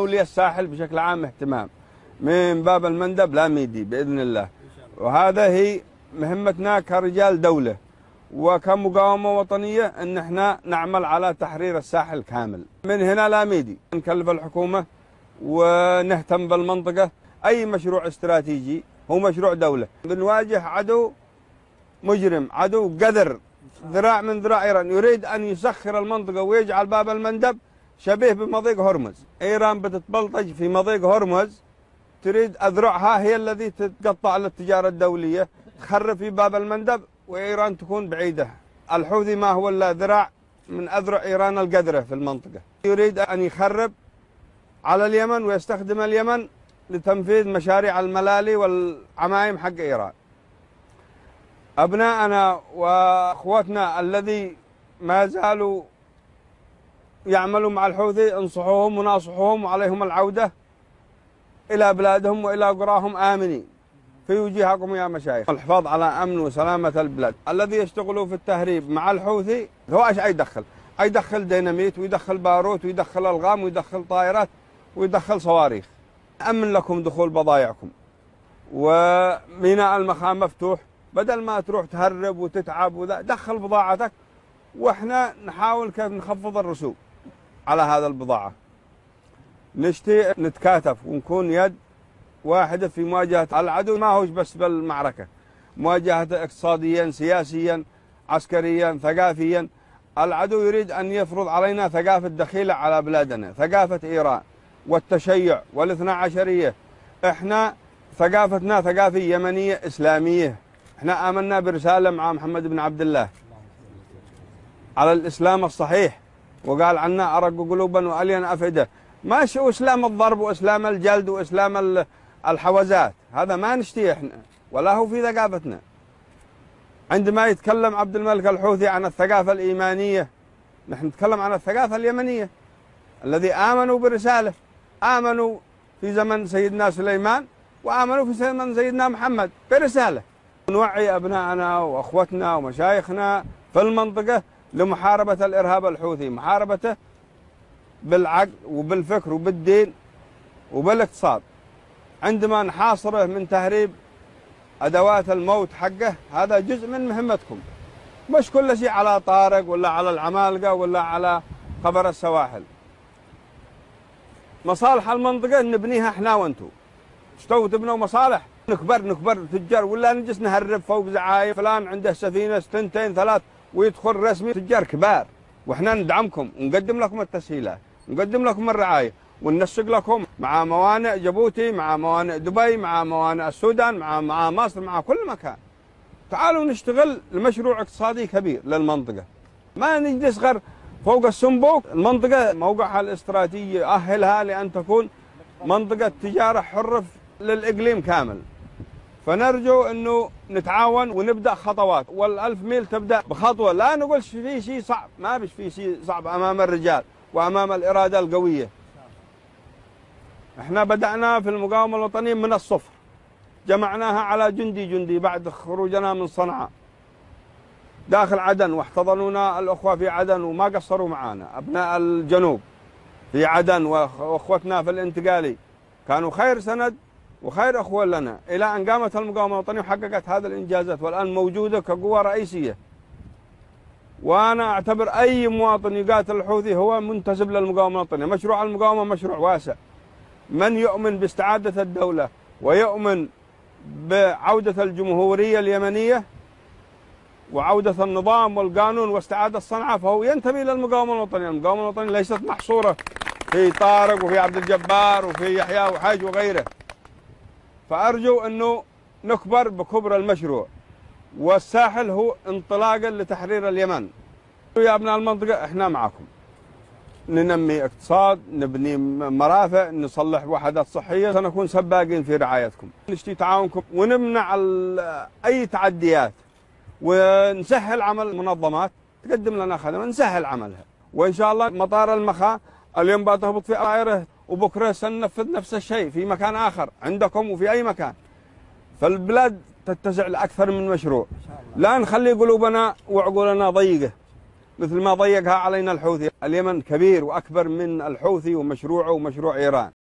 وللساحل بشكل عام اهتمام من باب المندب لاميدي بإذن الله. وهذا هي مهمتنا كرجال دولة وكمقاومة وطنية، أن احنا نعمل على تحرير الساحل كامل من هنا لاميدي. نكلف الحكومة ونهتم بالمنطقة. أي مشروع استراتيجي هو مشروع دولة. بنواجه عدو مجرم، عدو قذر، ذراع من ذراع إيران، يريد أن يسخر المنطقة ويجعل باب المندب شبيه بمضيق هرمز. إيران بتتبلطج في مضيق هرمز، تريد أذرعها هي التي تتقطع للتجارة الدولية، تخرب في باب المندب وإيران تكون بعيدة. الحوثي ما هو إلا ذراع من أذرع إيران القذرة في المنطقة. يريد أن يخرب على اليمن ويستخدم اليمن لتنفيذ مشاريع الملالي والعمايم حق إيران. أبناءنا وأخواتنا الذي ما زالوا يعملوا مع الحوثي انصحوهم وناصحوهم، وعليهم العودة إلى بلادهم وإلى قراهم آمنين في وجيهكم يا مشايخ. الحفاظ على أمن وسلامة البلاد. الذي يشتغلوا في التهريب مع الحوثي هو ايش يدخل؟ يدخل ديناميت ويدخل باروت ويدخل ألغام ويدخل طائرات ويدخل صواريخ. أمن لكم دخول بضائعكم، وميناء المخام مفتوح، بدل ما تروح تهرب وتتعب دخل بضاعتك، واحنا نحاول كيف نخفض الرسوم على هذا البضاعة. نشتي نتكاتف ونكون يد واحدة في مواجهة العدو. ما هوش بس بالمعركة، مواجهة اقتصاديا، سياسيا، عسكريا، ثقافيا. العدو يريد أن يفرض علينا ثقافة دخيلة على بلادنا، ثقافة إيران والتشيع والاثنى عشرية. احنا ثقافتنا ثقافة يمنية إسلامية. احنا آمنا برسالة مع محمد بن عبد الله على الإسلام الصحيح، وقال عنا أرق قلوبا وألين أفئدة. ماشي إسلام الضرب وإسلام الجلد وإسلام الحوزات، هذا ما نشتيه احنا ولا هو في ثقافتنا. عندما يتكلم عبد الملك الحوثي عن الثقافة الإيمانية، نحن نتكلم عن الثقافة اليمنية. الذي آمنوا برسالة، آمنوا في زمن سيدنا سليمان وآمنوا في زمن سيدنا محمد برسالة. نوعي أبنائنا وأخوتنا ومشايخنا في المنطقة لمحاربة الإرهاب الحوثي، محاربته بالعقل وبالفكر وبالدين وبالاقتصاد. عندما نحاصره من تهريب أدوات الموت حقه، هذا جزء من مهمتكم، مش كل شيء على طارق ولا على العمالقة ولا على خبر السواحل. مصالح المنطقة نبنيها احنا وانتو. اشتوا تبنوا مصالح؟ نكبر تجار، ولا نجلس نهرب فوق زعايم فلان عنده سفينة 2 3 ويدخل رسمي. تجار كبار، واحنا ندعمكم ونقدم لكم التسهيلات، نقدم لكم الرعاية، وننسق لكم مع موانئ جيبوتي، مع موانئ دبي، مع موانئ السودان، مع مصر، مع كل مكان. تعالوا نشتغل لمشروع اقتصادي كبير للمنطقة. ما نجلس غير فوق السنبوك. المنطقة موقعها الاستراتيجي يؤهلها لأن تكون منطقة تجارة حرة للإقليم كامل. فنرجو أنه نتعاون ونبدأ خطوات، وال1000 ميل تبدأ بخطوة. لا نقولش في شيء صعب، ما بش في شيء صعب أمام الرجال وأمام الإرادة القوية. احنا بدأنا في المقاومة الوطنية من الصفر، جمعناها على جندي بعد خروجنا من صنعاء داخل عدن، واحتضنونا الأخوة في عدن وما قصروا معنا. أبناء الجنوب في عدن وأخوتنا في الانتقالي كانوا خير سند وخير أخوة لنا، إلى أن قامت المقاومة الوطنية وحققت هذه الإنجازات، والآن موجودة كقوة رئيسية. وأنا أعتبر أي مواطن يقاتل الحوثي هو منتسب للمقاومة الوطنية. مشروع المقاومة مشروع واسع. من يؤمن باستعادة الدولة ويؤمن بعودة الجمهورية اليمنية وعودة النظام والقانون واستعادة صنعاء فهو ينتمي للمقاومة الوطنية. المقاومة الوطنية ليست محصورة في طارق وفي عبد الجبار وفي يحيى وحاج وغيره. فأرجو أنه نكبر بكبر المشروع، والساحل هو انطلاقا لتحرير اليمن. يا أبناء المنطقة احنا معكم، ننمي اقتصاد، نبني مرافق، نصلح وحدات صحية، سنكون سباقين في رعايتكم. نشتي تعاونكم ونمنع أي تعديات، ونسهل عمل المنظمات تقدم لنا خدمة نسهل عملها. وإن شاء الله مطار المخا اليوم بتهبط في طائرة، وبكرة سننفذ نفس الشيء في مكان آخر عندكم وفي أي مكان. فالبلاد تتسع لأكثر من مشروع. لا نخلي قلوبنا وعقولنا ضيقة مثل ما ضيقها علينا الحوثي. اليمن كبير وأكبر من الحوثي ومشروعه ومشروع إيران.